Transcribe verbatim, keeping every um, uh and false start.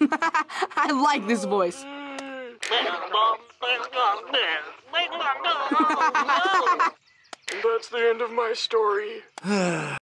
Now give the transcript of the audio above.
I like this voice. That's the end of my story.